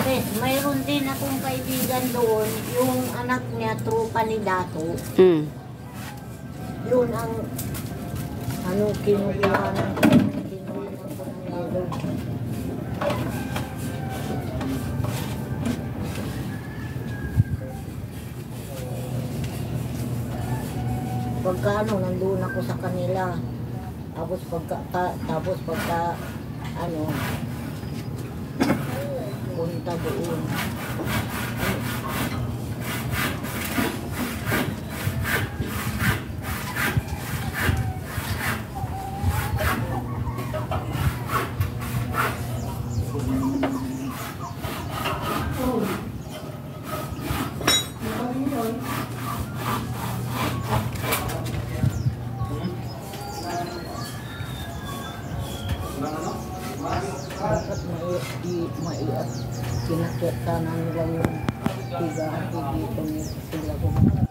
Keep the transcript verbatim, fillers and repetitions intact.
May, mayroon din akong kaibigan doon, yung anak niya, trupa ni Dato. Mm. Yun ang, ano, kinukuha ng, kinuha ng yelo. Pagka ano, nandun ako sa kanila. Tapos pagka, ta, tapos pagka, ano, punta doon. Dapat maiat, kinakita na nila yung tiga at dito nila sila kung